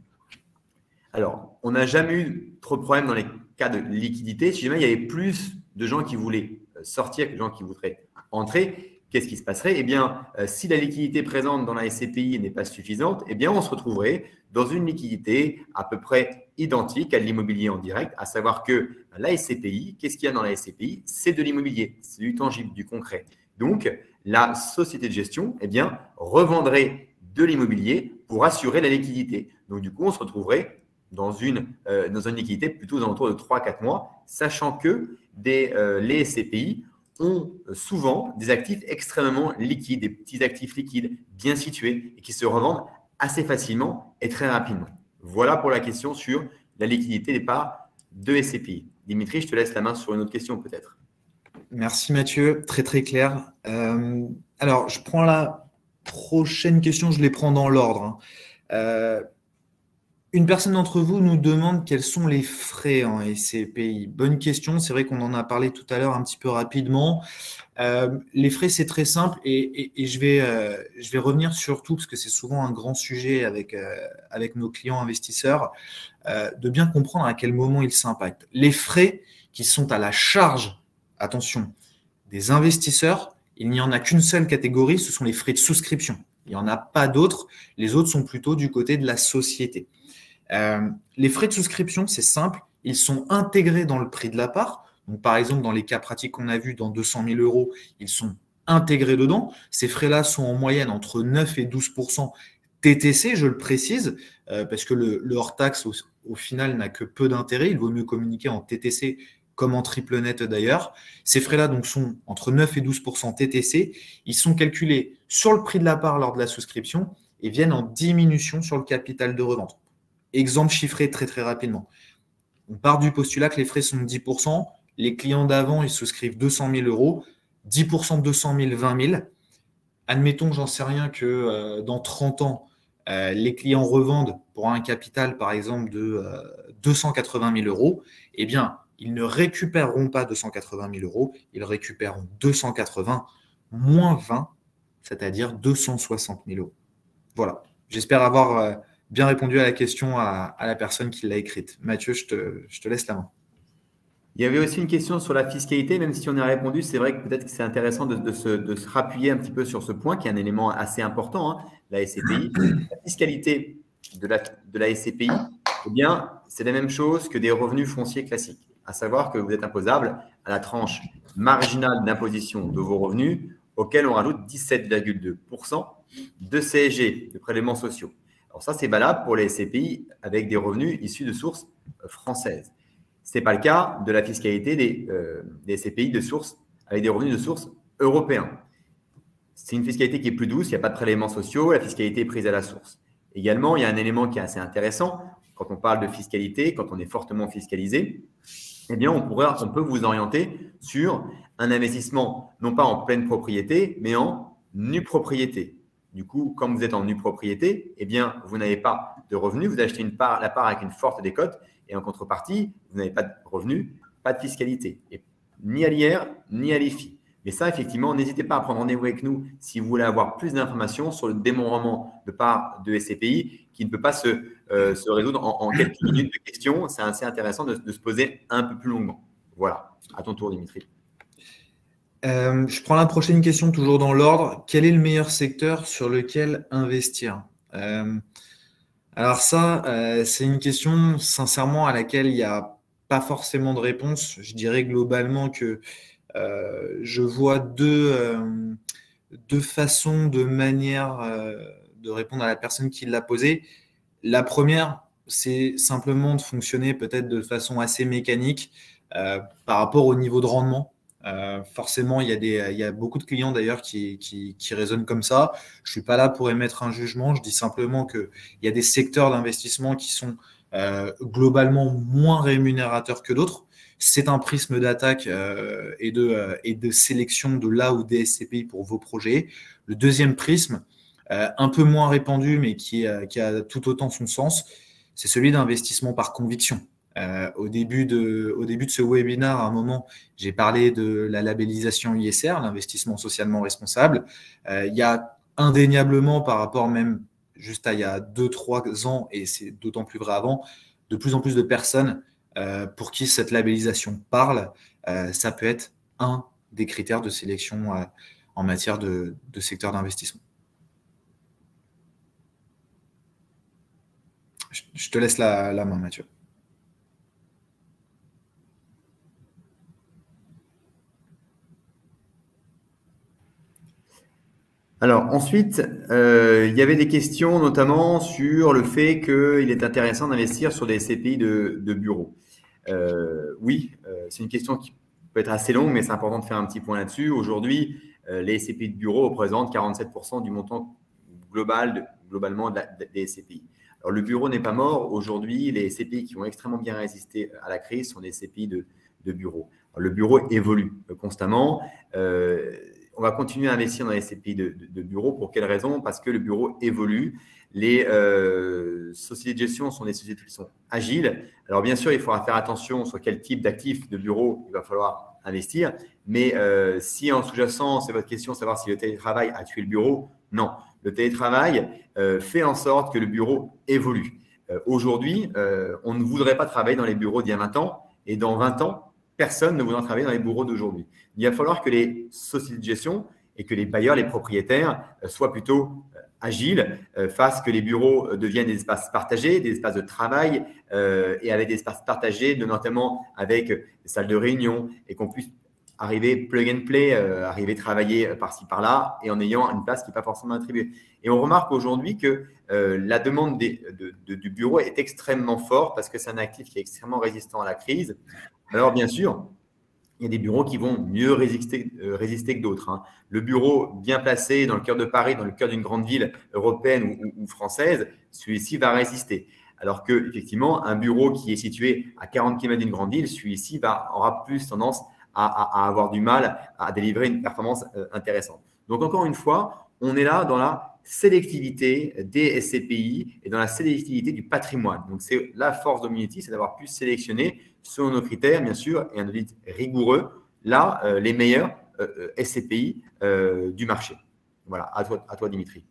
Speaker 2: Alors, on n'a jamais eu trop de problèmes dans les cas de liquidité. Si jamais il y avait plus de gens qui voulaient sortir que de gens qui voudraient entrer, qu'est-ce qui se passerait? Eh bien, si la liquidité présente dans la SCPI n'est pas suffisante, eh bien, on se retrouverait dans une liquidité à peu près identique à l'immobilier en direct, à savoir que la SCPI, qu'est-ce qu'il y a dans la SCPI? C'est de l'immobilier, c'est du tangible, du concret. Donc, la société de gestion, eh bien, revendrait de l'immobilier pour assurer la liquidité. Donc, du coup, on se retrouverait dans une liquidité plutôt aux alentours de 3-4 mois, sachant que les SCPI ont souvent des actifs extrêmement liquides, des petits actifs liquides bien situés et qui se revendent assez facilement et très rapidement. Voilà pour la question sur la liquidité des parts de SCPI. Dimitri, je te laisse la main sur une autre question peut-être.
Speaker 1: Merci Mathieu, très très clair. Alors, je prends la prochaine question, je les prends dans l'ordre. Une personne d'entre vous nous demande quels sont les frais en SCPI. Bonne question, c'est vrai qu'on en a parlé tout à l'heure un petit peu rapidement. Les frais, c'est très simple et je vais revenir sur tout parce que c'est souvent un grand sujet avec nos clients investisseurs. de bien comprendre à quel moment ils s'impactent. Les frais qui sont à la charge, attention, des investisseurs, il n'y en a qu'une seule catégorie, ce sont les frais de souscription. Il n'y en a pas d'autres. Les autres sont plutôt du côté de la société. Les frais de souscription, c'est simple, ils sont intégrés dans le prix de la part. Donc, par exemple, dans les cas pratiques qu'on a vus, dans 200 000 euros, ils sont intégrés dedans. Ces frais-là sont en moyenne entre 9 et 12% TTC, je le précise, parce que le hors-taxe, au final, n'a que peu d'intérêt. Il vaut mieux communiquer en TTC comme en triple net d'ailleurs. Ces frais-là donc sont entre 9 et 12% TTC. Ils sont calculés sur le prix de la part lors de la souscription et viennent en diminution sur le capital de revente. Exemple chiffré très très rapidement. On part du postulat que les frais sont de 10%. Les clients d'avant, ils souscrivent 200 000 euros. 10% de 200 000, 20 000. Admettons, j'en sais rien, que dans 30 ans, les clients revendent pour un capital, par exemple, de 280 000 euros. Eh bien, ils ne récupéreront pas 280 000 euros. Ils récupéreront 280 moins 20, c'est-à-dire 260 000 euros. Voilà. J'espère avoir bien répondu à la question à la personne qui l'a écrite. Mathieu, je te laisse la main.
Speaker 2: Il y avait aussi une question sur la fiscalité, même si on y a répondu, c'est vrai que peut-être que c'est intéressant de se rappuyer un petit peu sur ce point, qui est un élément assez important, hein, la SCPI. La fiscalité de la SCPI, eh bien, c'est la même chose que des revenus fonciers classiques, à savoir que vous êtes imposable à la tranche marginale d'imposition de vos revenus, auquel on rajoute 17,2% de CSG, de prélèvements sociaux. Alors ça, c'est valable pour les SCPI avec des revenus issus de sources françaises. Ce n'est pas le cas de la fiscalité des SCPI de source, avec des revenus de source européens. C'est une fiscalité qui est plus douce, il n'y a pas de prélèvements sociaux, la fiscalité est prise à la source. Également, il y a un élément qui est assez intéressant, quand on parle de fiscalité, quand on est fortement fiscalisé, eh bien, on peut vous orienter sur un investissement, non pas en pleine propriété, mais en nue propriété. Du coup, comme vous êtes en nue propriété, eh bien, vous n'avez pas de revenus, vous achetez la part avec une forte décote, et en contrepartie, vous n'avez pas de revenus, pas de fiscalité, et ni à l'IR, ni à l'IFI. Mais ça, effectivement, n'hésitez pas à prendre rendez-vous avec nous si vous voulez avoir plus d'informations sur le démembrement de part de SCPI qui ne peut pas se résoudre en quelques minutes de questions. C'est assez intéressant de se poser un peu plus longuement. Voilà, à ton tour, Dimitri.
Speaker 1: Je prends la prochaine question, toujours dans l'ordre. Quel est le meilleur secteur sur lequel investir? Alors ça, c'est une question, sincèrement, à laquelle il n'y a pas forcément de réponse. Je dirais globalement que je vois deux façons, deux manières de répondre à la personne qui l'a posé. La première, c'est simplement de fonctionner peut-être de façon assez mécanique par rapport au niveau de rendement. Forcément, il y a beaucoup de clients d'ailleurs qui raisonnent comme ça. Je ne suis pas là pour émettre un jugement. Je dis simplement qu'il y a des secteurs d'investissement qui sont globalement moins rémunérateurs que d'autres. C'est un prisme d'attaque et de sélection de là où des SCPI pour vos projets. Le deuxième prisme, un peu moins répandu, mais qui a tout autant son sens, c'est celui d'investissement par conviction. Au début de ce webinaire, à un moment, j'ai parlé de la labellisation ISR, l'investissement socialement responsable. Il y a indéniablement, par rapport même juste à il y a 2-3 ans, et c'est d'autant plus vrai avant, de plus en plus de personnes pour qui cette labellisation parle. Ça peut être un des critères de sélection en matière de secteur d'investissement. Je te laisse la main, Mathieu.
Speaker 2: Alors ensuite, il y avait des questions notamment sur le fait qu'il est intéressant d'investir sur des SCPI de bureau. Oui, c'est une question qui peut être assez longue, mais c'est important de faire un petit point là-dessus. Aujourd'hui, les SCPI de bureau représentent 47% du montant globalement des SCPI. Alors, le bureau n'est pas mort. Aujourd'hui, les SCPI qui ont extrêmement bien résisté à la crise sont des SCPI de bureau. Alors, le bureau évolue constamment. On va continuer à investir dans les SCPI de bureau. Pour quelle raison? Parce que le bureau évolue. Les sociétés de gestion sont des sociétés qui sont agiles. Alors, bien sûr, il faudra faire attention sur quel type d'actifs de bureau il va falloir investir. Mais si en sous-jacent, c'est votre question, savoir si le télétravail a tué le bureau, non. Le télétravail fait en sorte que le bureau évolue. Aujourd'hui, on ne voudrait pas travailler dans les bureaux d'il y a 20 ans et dans 20 ans, personne ne voudra travailler dans les bureaux d'aujourd'hui. Il va falloir que les sociétés de gestion et que les bailleurs, les propriétaires soient plutôt agiles, fassent que les bureaux deviennent des espaces partagés, des espaces de travail et avec des espaces partagés, notamment avec des salles de réunion et qu'on puisse arriver plug and play, arriver travailler par-ci, par-là et en ayant une place qui n'est pas forcément attribuée. Et on remarque aujourd'hui que la demande du bureau est extrêmement forte parce que c'est un actif qui est extrêmement résistant à la crise. Alors, bien sûr, il y a des bureaux qui vont mieux résister que d'autres, hein. Le bureau bien placé dans le cœur de Paris, dans le cœur d'une grande ville européenne ou française, celui-ci va résister. Alors qu'effectivement, un bureau qui est situé à 40 km d'une grande ville, celui-ci aura plus tendance à avoir du mal à délivrer une performance intéressante. Donc, encore une fois, on est là dans la sélectivité des SCPI et dans la sélectivité du patrimoine. Donc, c'est la force d'Omnity, c'est d'avoir pu sélectionner selon nos critères, bien sûr, et un audit rigoureux, là, les meilleurs SCPI du marché. Voilà, à toi, Dimitri.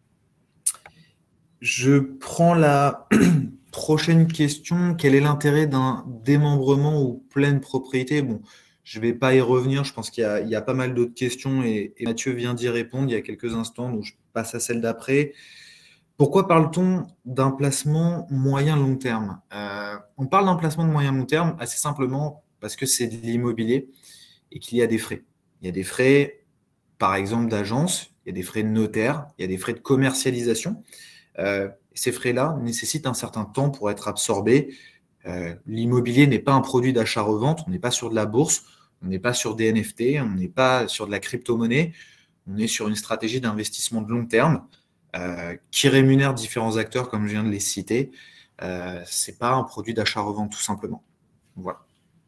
Speaker 1: Je prends la prochaine question. Quel est l'intérêt d'un démembrement ou pleine propriété? Bon, je ne vais pas y revenir. Je pense qu'il y a pas mal d'autres questions et Mathieu vient d'y répondre il y a quelques instants, donc je passe à celle d'après. Pourquoi parle-t-on d'un placement moyen-long terme? On parle d'un placement de moyen-long terme assez simplement parce que c'est de l'immobilier et qu'il y a des frais. Il y a des frais, par exemple, d'agence, il y a des frais de notaire, il y a des frais de commercialisation. Ces frais-là nécessitent un certain temps pour être absorbés. L'immobilier n'est pas un produit d'achat-revente, on n'est pas sur de la bourse, on n'est pas sur des NFT, on n'est pas sur de la crypto-monnaie, on est sur une stratégie d'investissement de long terme qui rémunère différents acteurs comme je viens de les citer. Ce n'est pas un produit d'achat-revente tout simplement. Voilà.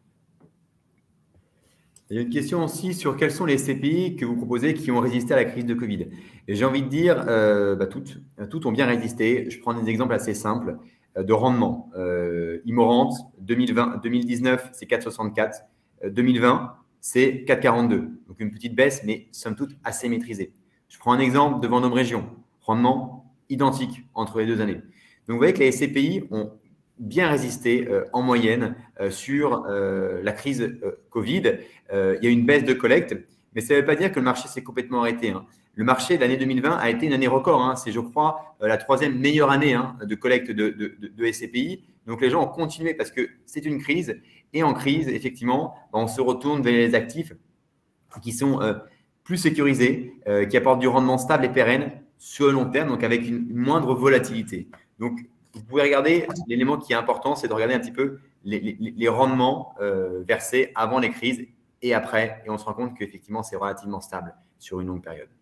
Speaker 2: Il y a une question aussi sur quels sont les SCPI que vous proposez qui ont résisté à la crise de Covid. Et j'ai envie de dire, toutes ont bien résisté. Je prends des exemples assez simples de rendement. Immorente, 2019, c'est 4,64. 2020, c'est 4,42. Donc une petite baisse, mais somme toute assez maîtrisée. Je prends un exemple de Vendôme Région. Rendement identique entre les 2 années. Donc vous voyez que les SCPI ont bien résisté en moyenne sur la crise Covid. Il y a eu une baisse de collecte, mais ça ne veut pas dire que le marché s'est complètement arrêté, hein. Le marché de l'année 2020 a été une année record, hein. C'est, je crois, la 3e meilleure année, hein, de collecte de SCPI. Donc, les gens ont continué parce que c'est une crise. Et en crise, effectivement, on se retourne vers les actifs qui sont plus sécurisés, qui apportent du rendement stable et pérenne sur le long terme, donc avec une moindre volatilité. Donc, vous pouvez regarder, l'élément qui est important, c'est de regarder un petit peu les rendements versés avant les crises et après. Et on se rend compte qu'effectivement, c'est relativement stable sur une longue période.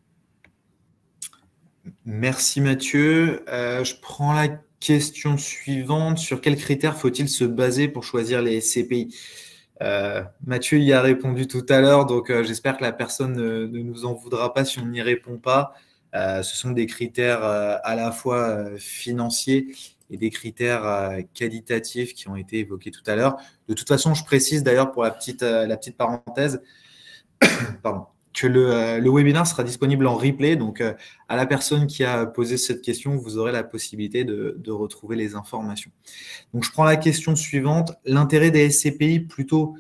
Speaker 1: Merci Mathieu. Je prends la question suivante. Sur quels critères faut-il se baser pour choisir les SCPI? Mathieu y a répondu tout à l'heure, donc j'espère que la personne ne nous en voudra pas si on n'y répond pas. Ce sont des critères à la fois financiers et des critères qualitatifs qui ont été évoqués tout à l'heure. De toute façon, je précise d'ailleurs pour la petite parenthèse pardon, que le webinaire sera disponible en replay. Donc, à la personne qui a posé cette question, vous aurez la possibilité de retrouver les informations. Donc, je prends la question suivante. L'intérêt des SCPI plutôt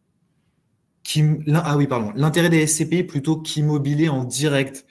Speaker 1: l'intérêt des SCPI plutôt qu'immobilier en direct.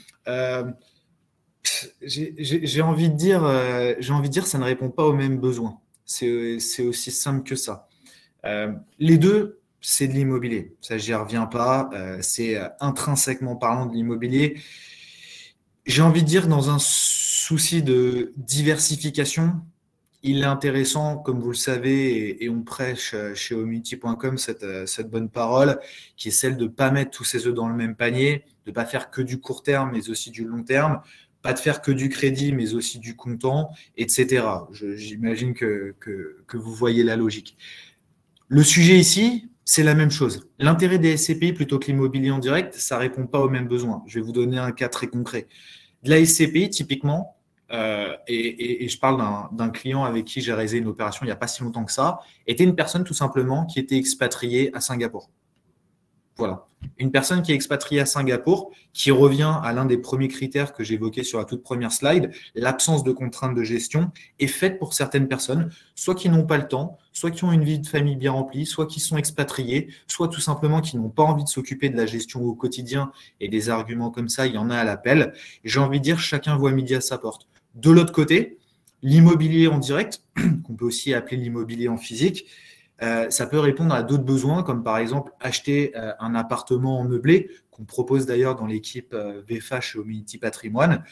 Speaker 1: J'ai envie de dire, ça ne répond pas aux mêmes besoins. C'est aussi simple que ça. Les deux, c'est de l'immobilier. Ça, j'y reviens pas. C'est intrinsèquement parlant de l'immobilier. J'ai envie de dire, dans un souci de diversification, il est intéressant, comme vous le savez, et on prêche chez omnity.com cette bonne parole, qui est celle de ne pas mettre tous ses œufs dans le même panier, de ne pas faire que du court terme, mais aussi du long terme, pas de faire que du crédit, mais aussi du comptant, etc. J'imagine que vous voyez la logique. Le sujet ici, c'est la même chose. L'intérêt des SCPI plutôt que l'immobilier en direct, ça ne répond pas aux mêmes besoins. Je vais vous donner un cas très concret. De la SCPI, typiquement, et je parle d'un client avec qui j'ai réalisé une opération il n'y a pas si longtemps que ça, était une personne tout simplement qui était expatriée à Singapour. Voilà. Une personne qui est expatriée à Singapour, qui revient à l'un des premiers critères que j'évoquais sur la toute première slide, l'absence de contraintes de gestion, est faite pour certaines personnes, soit qui n'ont pas le temps, soit qui ont une vie de famille bien remplie, soit qui sont expatriés, soit tout simplement qui n'ont pas envie de s'occuper de la gestion au quotidien, et des arguments comme ça, il y en a à l'appel. J'ai envie de dire, chacun voit midi à sa porte. De l'autre côté, l'immobilier en direct, qu'on peut aussi appeler l'immobilier en physique, ça peut répondre à d'autres besoins, comme par exemple acheter un appartement en meublé, qu'on propose d'ailleurs dans l'équipe VFA chez Hominity Patrimoine,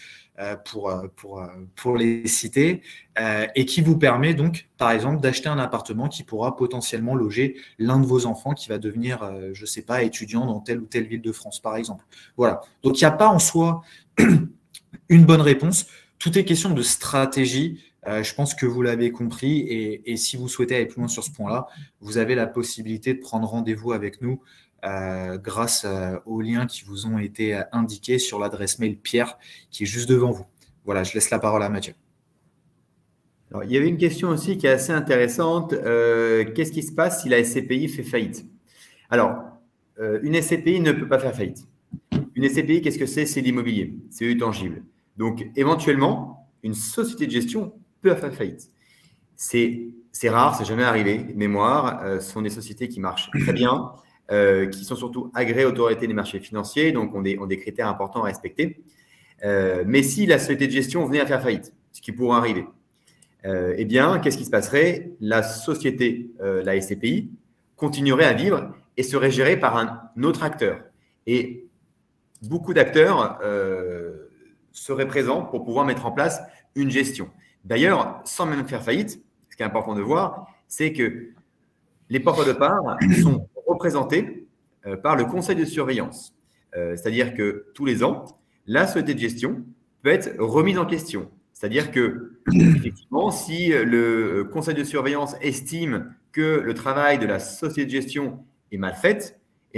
Speaker 1: pour les citer, et qui vous permet donc, par exemple, d'acheter un appartement qui pourra potentiellement loger l'un de vos enfants qui va devenir, je ne sais pas, étudiant dans telle ou telle ville de France, par exemple. Voilà. Donc, il n'y a pas en soi une bonne réponse. Tout est question de stratégie. Je pense que vous l'avez compris et si vous souhaitez aller plus loin sur ce point-là, vous avez la possibilité de prendre rendez-vous avec nous grâce aux liens qui vous ont été indiqués sur l'adresse mail Pierre qui est juste devant vous. Voilà, je laisse la parole à Mathieu.
Speaker 2: Alors, il y avait une question aussi qui est assez intéressante. Qu'est-ce qui se passe si la SCPI fait faillite? Alors, une SCPI ne peut pas faire faillite. Une SCPI, qu'est-ce que c'est? C'est l'immobilier, c'est du tangible. Donc, éventuellement, une société de gestion peut faire faillite. C'est rare, c'est jamais arrivé. De mémoire, ce sont des sociétés qui marchent très bien, qui sont surtout agréées autorités des marchés financiers, donc ont des critères importants à respecter. Mais si la société de gestion venait à faire faillite, ce qui pourrait arriver, eh bien, qu'est-ce qui se passerait? La société, la SCPI, continuerait à vivre et serait gérée par un autre acteur. Et beaucoup d'acteurs seraient présents pour pouvoir mettre en place une gestion. D'ailleurs, sans même faire faillite, ce qui est important de voir, c'est que les porteurs de parts sont représentés par le conseil de surveillance. C'est-à-dire que tous les ans, la société de gestion peut être remise en question. C'est-à-dire que, effectivement, si le conseil de surveillance estime que le travail de la société de gestion est mal fait,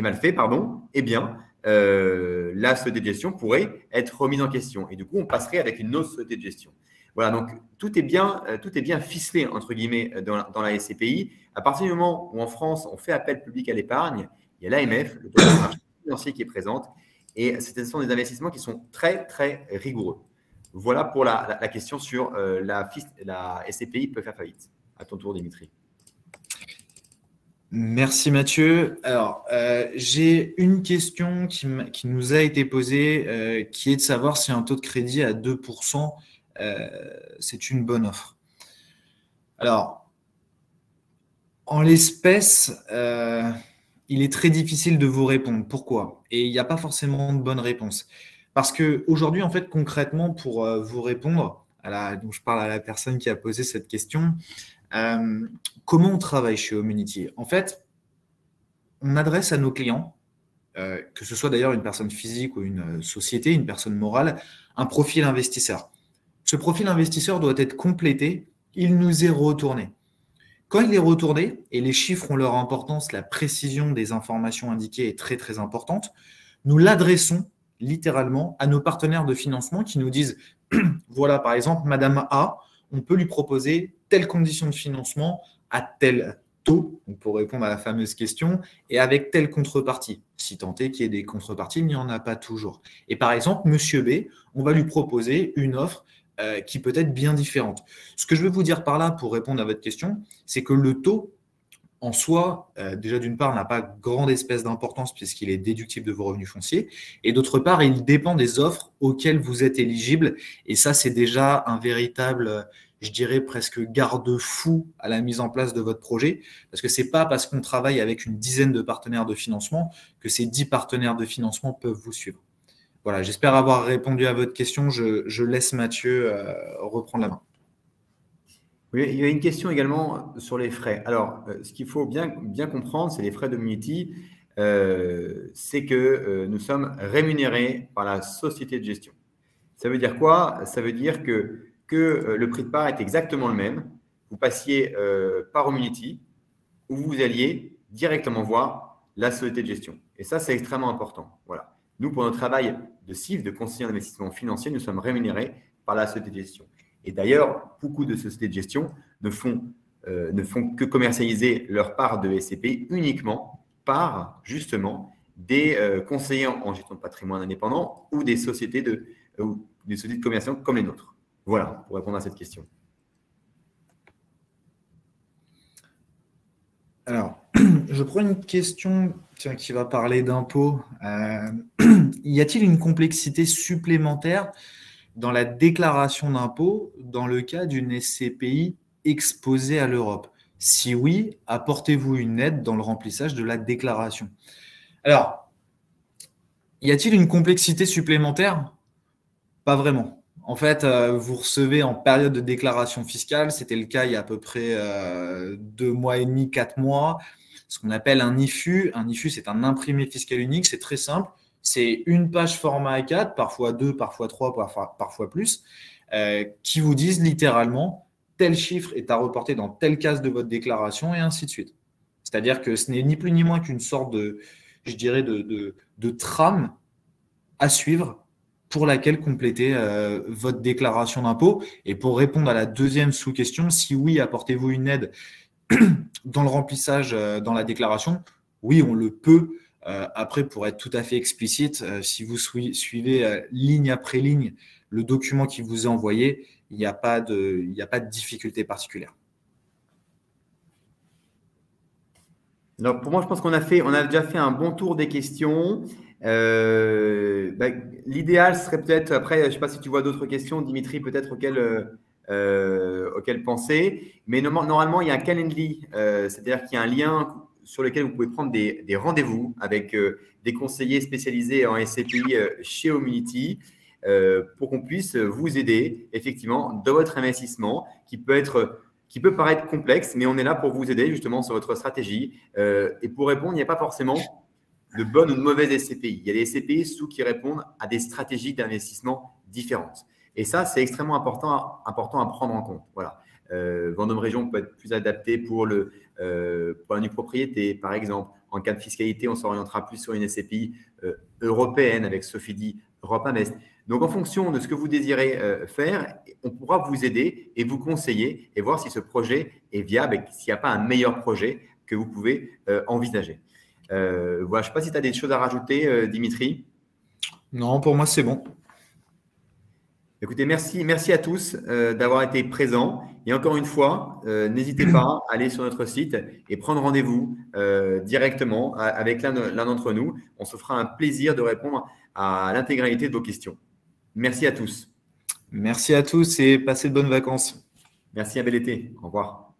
Speaker 2: eh bien, la société de gestion pourrait être remise en question. Et du coup, on passerait avec une autre société de gestion. Voilà, donc tout est bien ficelé, entre guillemets, dans la SCPI. À partir du moment où en France, on fait appel public à l'épargne, il y a l'AMF, le marché financier qui est présente, et ce sont des investissements qui sont très, très rigoureux. Voilà pour la question sur la SCPI peut faire faillite. À ton tour, Dimitri.
Speaker 1: Merci Mathieu. Alors, j'ai une question qui nous a été posée, qui est de savoir si un taux de crédit à 2%, c'est une bonne offre. Alors, en l'espèce, il est très difficile de vous répondre. Pourquoi? Et il n'y a pas forcément de bonne réponse. Parce qu'aujourd'hui, en fait, concrètement, pour vous répondre, donc je parle à la personne qui a posé cette question, comment on travaille chez Hominity? En fait, on adresse à nos clients, que ce soit d'ailleurs une personne physique ou une société, une personne morale, un profil investisseur. Ce profil investisseur doit être complété, il nous est retourné. Quand il est retourné, et les chiffres ont leur importance, la précision des informations indiquées est très très importante, nous l'adressons littéralement à nos partenaires de financement qui nous disent, voilà par exemple, Madame A, on peut lui proposer telle condition de financement à tel taux, pour répondre à la fameuse question, et avec telle contrepartie. Si tant est qu'il y ait des contreparties, il n'y en a pas toujours. Et par exemple, Monsieur B, on va lui proposer une offre qui peut être bien différente. Ce que je veux vous dire par là, pour répondre à votre question, c'est que le taux, en soi, déjà d'une part, n'a pas grande espèce d'importance puisqu'il est déductible de vos revenus fonciers, et d'autre part, il dépend des offres auxquelles vous êtes éligible, et ça, c'est déjà un véritable, je dirais presque garde-fou à la mise en place de votre projet, parce que ce n'est pas parce qu'on travaille avec une dizaine de partenaires de financement que ces 10 partenaires de financement peuvent vous suivre. Voilà, j'espère avoir répondu à votre question. Je laisse Mathieu reprendre la main.
Speaker 2: Oui, il y a une question également sur les frais. Alors, ce qu'il faut bien comprendre, c'est les frais d'Hominity, c'est que nous sommes rémunérés par la société de gestion. Ça veut dire quoi? Ça veut dire que le prix de part est exactement le même. Vous passiez par Hominity ou vous alliez directement voir la société de gestion. Et ça, c'est extrêmement important. Voilà. Nous, pour notre travail de CIF, de conseiller en investissement financier, nous sommes rémunérés par la société de gestion. Et d'ailleurs, beaucoup de sociétés de gestion ne font que commercialiser leur part de SCPI uniquement par, justement, des conseillers en gestion de patrimoine indépendants ou des sociétés de commerciaux comme les nôtres. Voilà, pour répondre à cette question.
Speaker 1: Alors, je prends une question qui va parler d'impôts. Y a-t-il une complexité supplémentaire dans la déclaration d'impôts dans le cas d'une SCPI exposée à l'Europe? Si oui, apportez-vous une aide dans le remplissage de la déclaration? Alors, y a-t-il une complexité supplémentaire? Pas vraiment. En fait, vous recevez en période de déclaration fiscale, c'était le cas il y a à peu près 2 mois et demi, 4 mois, ce qu'on appelle un IFU. Un IFU, c'est un imprimé fiscal unique, c'est très simple. C'est une page format A4, parfois 2, parfois 3, parfois plus, qui vous disent littéralement tel chiffre est à reporter dans telle case de votre déclaration et ainsi de suite. C'est-à-dire que ce n'est ni plus ni moins qu'une sorte de, je dirais, de trame à suivre pour laquelle compléter votre déclaration d'impôt. Et pour répondre à la deuxième sous-question, si oui, apportez-vous une aide dans le remplissage dans la déclaration? Oui, on le peut. Après, pour être tout à fait explicite, si vous suivez ligne après ligne le document qui vous est envoyé, il n'y a pas de difficulté particulière.
Speaker 2: Donc, pour moi, je pense qu'on a déjà fait un bon tour des questions. L'idéal serait peut-être, après, je ne sais pas si tu vois d'autres questions, Dimitri, peut-être auxquelles penser. Mais normalement, il y a un Calendly, c'est-à-dire qu'il y a un lien sur lequel vous pouvez prendre des rendez-vous avec des conseillers spécialisés en SCPI chez Homunity pour qu'on puisse vous aider effectivement dans votre investissement qui peut paraître complexe, mais on est là pour vous aider justement sur votre stratégie. Et pour répondre, il n'y a pas forcément de bonne ou de mauvaise SCPI. Il y a des SCPI qui répondent à des stratégies d'investissement différentes. Et ça, c'est extrêmement important à prendre en compte. Voilà. Vendôme Région peut être plus adapté pour la nue propriété, par exemple. En cas de fiscalité, on s'orientera plus sur une SCPI européenne avec Sofidy Europe Invest. Donc, en fonction de ce que vous désirez faire, on pourra vous aider et vous conseiller et voir si ce projet est viable et s'il n'y a pas un meilleur projet que vous pouvez envisager. Voilà, je ne sais pas si tu as des choses à rajouter, Dimitri.
Speaker 1: Non, pour moi, c'est bon.
Speaker 2: Écoutez, merci à tous d'avoir été présents. Et encore une fois, n'hésitez pas à aller sur notre site et prendre rendez-vous directement avec l'un d'entre nous. On se fera un plaisir de répondre à l'intégralité de vos questions. Merci à tous.
Speaker 1: Merci à tous et passez de bonnes vacances.
Speaker 2: Merci, un bel été. Au revoir.